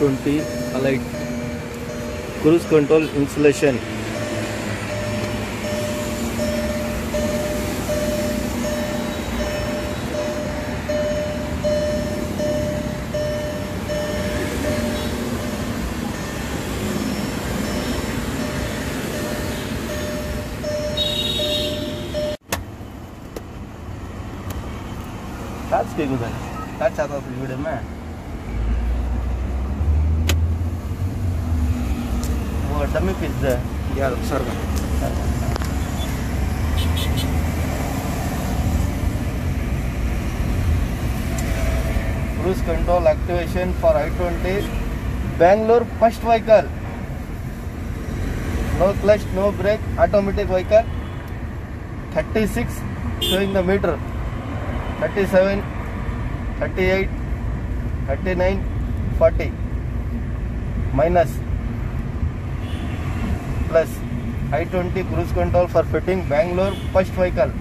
i20 Elite cruise control installation. Touch के गुजर touch आता था वीडियो में वो डमी पीस है यार सर का cruise control activation for i20 Bangalore first vehicle. No clutch, no brake, automatic vehicle. 36 showing the meter. 37, 38, 39, 40 minus plus i20 cruise control for fitting Bangalore first vehicle.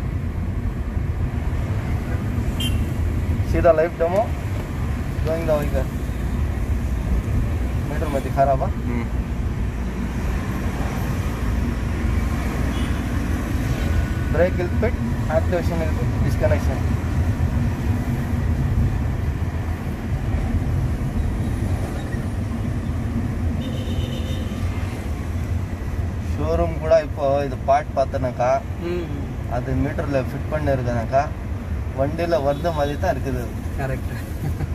See the live demo showing the vehicle. मीटर में दिखा रहा है brake will fit, activation will fit, disconnection. Showroom கூட இப்போ இது part பார்த்தனாக்கா அது மீட்டரில் ஃபிட் பண்ணிருக்கனாக்கா வண்டியில் வர்ற மாதிரி தான் இருக்குது. கரெக்ட்.